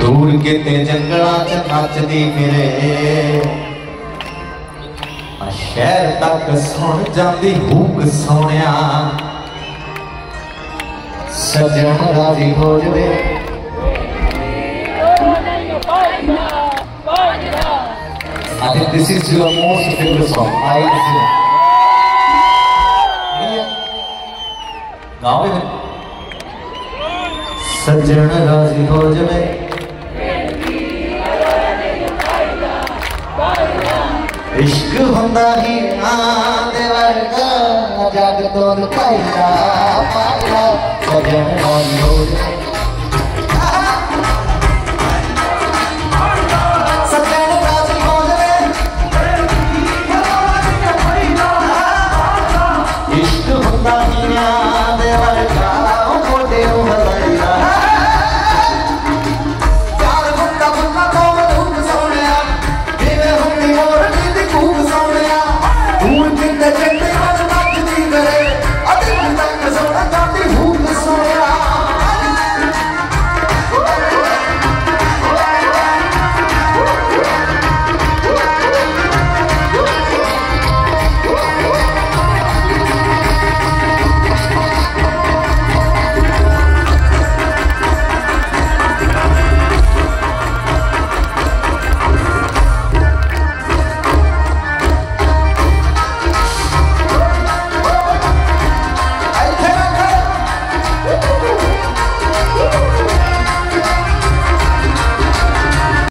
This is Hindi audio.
दूर किते जंगलां च नचदी फिरे, शहर तक सुन जाती हुक सोनिया, सजन राजी हो जाए। I think this is your most favorite song. गाओ सजन राजी हो जाए, इश्क हुंदा ही आंदे वर्गा, जग तो लुकाईदा पाया, सजन राजी हो जाए।